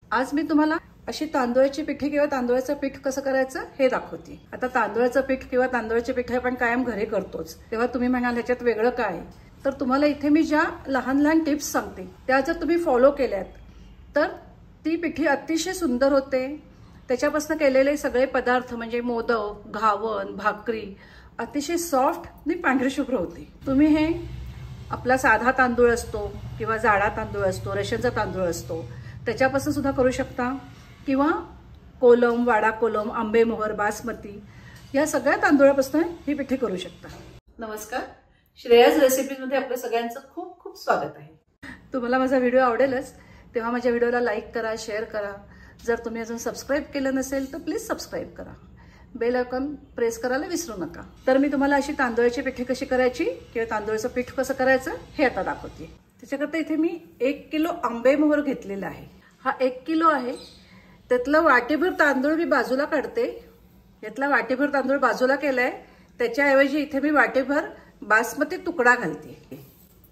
आज मी तुम्हाला अशी तांदूळाची पिठी किंवा तांदूळाचं पीठ कसं करायचं हे दाखवते। आता तांदूळाचं पीठ किंवा तांदूळाची पिठी आपण कायम घरी करतोच, तेव्हा तुम्ही म्हणाल ह्याच्यात वेगळं काय? तर तुम्हाला इथे मी ज्या लहान लहान टिप्स सांगते त्या जर तुम्ही फॉलो केल्यात तर ती पिठी अतिशय सुंदर होते। त्याच्यापासून केलेले सगळे पदार्थ म्हणजे मोदक, घावन, भाकरी अतिशय सॉफ्ट आणि पांढरी शुभ्र होते। तुम्ही हे आपला साधा तांदूळ असतो किंवा जाडा तांदूळ असतो, रेशनचा तांदूळ असतो, त्याच्यापासून सुद्धा करू शकता किंवा कोलम, वाडा कोलम, आंबेमोहर, बासमती या सगळ्या तांदूळापासून ही पिठी करू शकता। नमस्कार, श्रेयाज रेसिपीज मध्ये आपल्या सगळ्यांचं खूप खूप स्वागत आहे। तुम्हाला माझा व्हिडिओ आवडेलच तेव्हा माझ्या व्हिडिओला लाईक करा, शेअर करा। जर तुम्ही अजून सबस्क्राईब केलं नसेल तर प्लीज सबस्क्राईब करा, बेल आयकॉन प्रेस करायला विसरू नका। तर मी तुम्हाला अशी तांदूळाची पिठी कशी करायची किंवा तांदूळाचं पीठ कसं करायचं हे आता दाखवते। त्याच्याकरता इथे मी 1 किलो आंबेमोहर घेतलेला आहे। हा 1 किलो आहे, त्यातलं वाटीभर तांदूळ मी बाजूला काढते। यातला वाटीभर तांदूळ बाजूला केलाय, त्याच्याऐवजी इथे मी वाटीभर बासमती तुकडा घालते।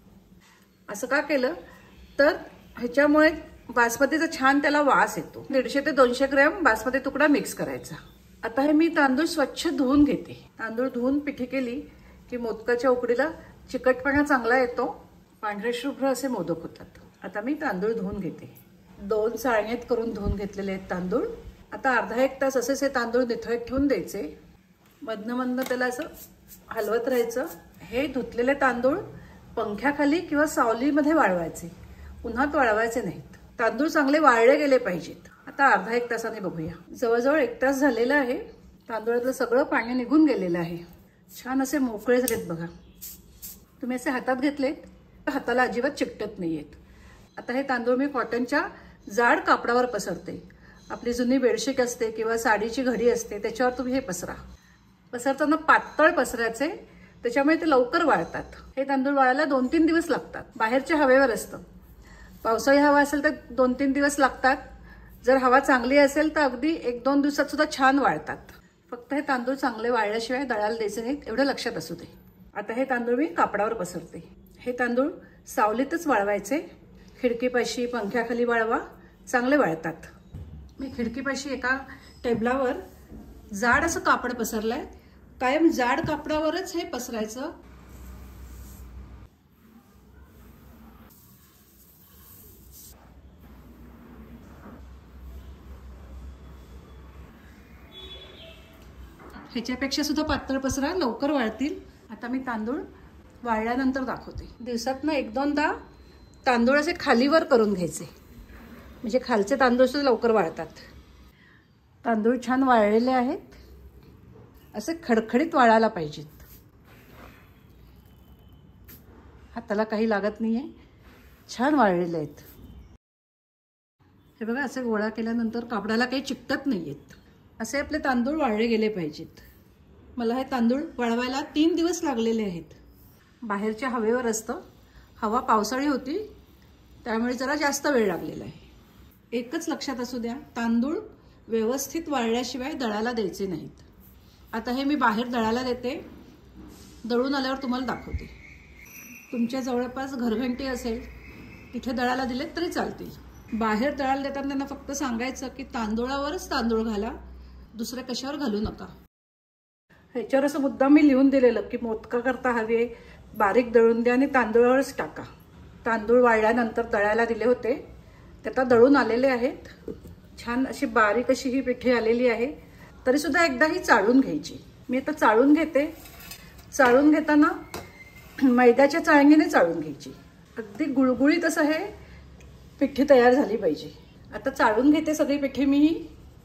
असं का केलं तर ह्याच्यामुळे बासमतीचा छान त्याला वास येतो। 150 ते 200 ग्रॅम बासमती तुकडा मिक्स करायचा। आता हे मी तांदूळ स्वच्छ धुवून घेते। तांदूळ धुवून पिठी केली की मोदकाच्या उकडीला चिकटपणा चांगला येतो, पांढरे शुभ्र असे मोदक होतात। आता मी तांदूळ धुवून घेते। 2 चाळणीत करून धुवून घेतलेले आहेत तांदूळ। आता अर्धा एक तास असेच हे तांदूळ निथळत ठेवून द्यायचे। मधनं मधनं त्याला असं हलवत राहायचं। हे धुतलेले तांदूळ पंख्याखाली किंवा सावलीमध्ये वाळवायचे, उन्हात वाळवायचे नाहीत। तांदूळ चांगले वाळले गेले पाहिजेत। आता अर्धा एक तासाने बघूया। जवळजवळ 1 तास झालेला आहे। तांदूळातलं सगळं पाणी निघून गेलेलं आहे, छान असे मोकळे झालेत बघा। तुम्ही असे हातात घेतलेत, हाताला अजिबात चिकटत नाहीयेत। आता हे तांदूळ मी कॉटनच्या जाड कापडावर पसरते। आपली जुनी बेडशीट असते किंवा साडीची घडी असते त्याच्यावर तुम्ही हे पसरा। पसरताना पातळ पसरायचे, त्याच्यामुळे ते लवकर वाळतात। हे तांदूळ वाळायला 2-3 दिवस लागतात। बाहेरच्या हवेवर असतं, पावसाळी हवा असेल तर 2-3 दिवस लागतात। जर हवा चांगली असेल तर अगदी 1-2 दिवसात सुद्धा छान वाळतात। फक्त हे तांदूळ चांगले वाळल्याशिवाय दळायला द्यायचे नाहीत, एवढं लक्षात असू दे। आता हे तांदूळ मी कापडावर पसरते। हे तांदूळ सावलीतच वाळवायचे, खिडकीपाशी पंख्याखाली वाळवा, चांगले वाळतात। मी खिडकीपाशी एका टेबलावर जाड असं कापड पसरलंय। कायम जाड कापडावरच हे पसरायचं। ह्याच्यापेक्षा सुद्धा पातळ पसरा, लवकर वाळतील। आता मी तांदूळ वाळल्यानंतर दाखवते। दिवसातनं 1-2दा तांदूळ असे खालीवर करून घ्यायचे, म्हणजे खालचे तांदूळ सुद्धा लवकर वाळतात। तांदूळ छान वाळलेले आहेत, असे खडखडीत वाळायला पाहिजेत। हाताला काही लागत नाहीये, छान वाळलेले आहेत। हे बघा, असे गोळा केल्यानंतर कापडाला काही चिकटत नाहीयेत। असे आपले तांदूळ वाळले गेले पाहिजेत। मला हे तांदूळ वाळवायला 3 दिवस लागलेले आहेत। बाहेरच्या हवेवर असतं, हवा पावसाळी होती त्यामुळे जरा जास्त वेळ लागलेला आहे। एकच लक्षात असू द्या, तांदूळ व्यवस्थित वाळल्याशिवाय दळायला द्यायचे नाहीत। आता हे मी बाहेर दळायला देते, दळून आल्यावर तुम्हाला दाखवते। तुमच्या जवळपास घरघंटी असेल तिथे दळायला दिलेत तरी चालतील। बाहेर दळायला देताना त्यांना फक्त सांगायचं की तांदूळावरच तांदूळ घाला, दुसऱ्या कशावर घालू नका। ह्याच्यावर असं मुद्दाम मी लिहून दिलेलं की मोदका करता हवे बारीक दळून द्या आणि तांदूळावरच टाका। तांदूळ वाळल्यानंतर दळायला दिले होते, ते आता दळून आलेले आहेत। छान अशी बारीक अशी ही पिठी आलेली आहे। तरी सुद्धा एकदा ही चाळून घ्यायची। मी आता चाळून घेते। चाळून घेताना मैद्याच्या चाळणीने चाळून घ्यायची, अगदी गुळगुळीत असं हे पिठी तयार झाली पाहिजे। आता चाळून घेते सगळी पिठी मी ही।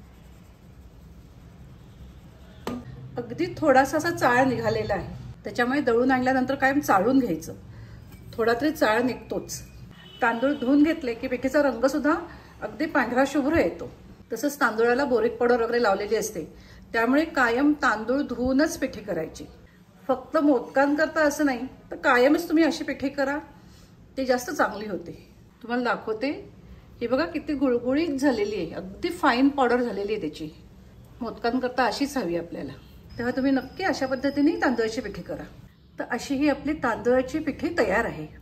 अगदी थोडासा असा चाळ निघालेला आहे, त्याच्यामुळे दळून आणल्यानंतर कायम चाळून घ्यायचं, थोडा तरी चाळ निघतोच। तांदूळ धुवून घेतले की पिठीचा रंग सुद्धा अगदी पांढरा शुभ्र येतो। तसंच तांदूळाला बोरिक पावडर वगैरे लावलेली असते, त्यामुळे कायम तांदूळ धुवूनच पिठी करायची। फक्त मोदकांकरता असं नाही तर कायमच तुम्ही अशी पिठी करा, ती जास्त चांगली होते। तुम्हाला दाखवते, ही बघा किती गुळगुळीत झालेली आहे, अगदी फाईन पावडर झालेली आहे त्याची। मोदकांकरता अशीच हवी आपल्याला, तेव्हा तुम्ही नक्की अशा पद्धतीने तांदूळाची पिठी करा। तर अशी ही आपली तांदूळाची पिठी तयार आहे।